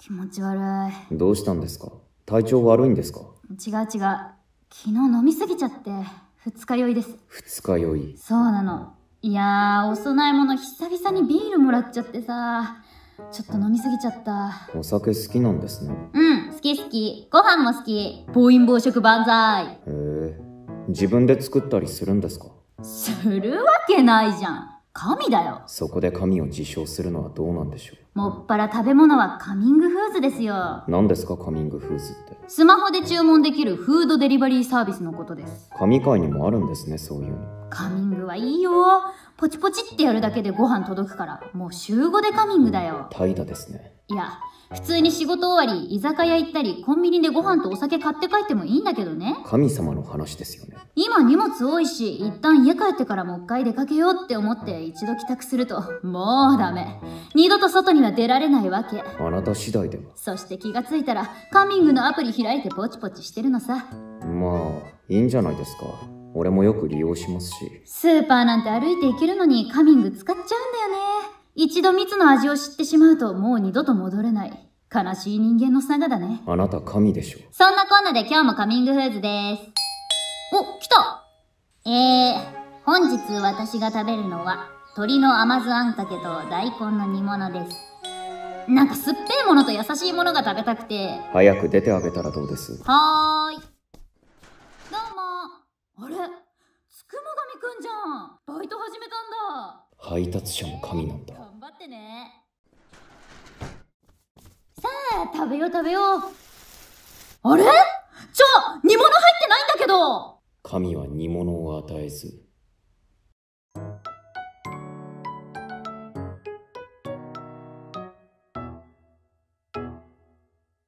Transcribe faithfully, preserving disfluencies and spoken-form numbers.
気持ち悪い。 どうしたんですか？体調悪いんですか？ 違う違う。昨日飲みすぎちゃって二日酔いです。 二日酔い。 そうなの。いやー、お供え物久々にビールもらっちゃってさ、ちょっと飲みすぎちゃった。 お酒好きなんですね。 うん、好き好き。ご飯も好き。暴飲暴食万歳。 へえ。自分で作ったりするんですか？ するわけないじゃん。神だよ。 そこで神を自称するのはどうなんでしょう。 もっぱら食べ物はカミングフーズですよ。 何ですかカミングフーズって？ スマホで注文できるフードデリバリーサービスのことです。 神界にもあるんですね、そういうの。 カミングはいいよ。ポチポチってやるだけでご飯届くから、もう週ごでカミングだよ。 怠惰ですね。 いや、普通に仕事終わり居酒屋行ったりコンビニでご飯とお酒買って帰ってもいいんだけどね。 神様の話ですよね。 今荷物多いし、一旦家帰ってからもう一回出かけようって思って一度帰宅すると、もうダメ。二度と外には出られないわけ。 あなた次第では。 そして気がついたらカミングのアプリ開いてポチポチしてるのさ。 まあいいんじゃないですか。俺もよく利用しますし。 スーパーなんて歩いて行けるのにカミング使っちゃうんだよね。一度蜜の味を知ってしまうともう二度と戻れない。悲しい人間の差がだね。 あなた神でしょ。 そんなこんなで今日もカミングフーズです。お、来た。えー、本日私が食べるのは鶏の甘酢あんかけと大根の煮物です。なんか酸っぱいものと優しいものが食べたくて。 早く出てあげたらどうです？ はーい。どうも。あれ、つくも神くんじゃん。バイト始めたんだ。 配達者も神なんだ。 頑張ってね。さあ、食べよう食べよう。あれ？ちょ、煮物入ってないんだけど。 神は煮物を与えず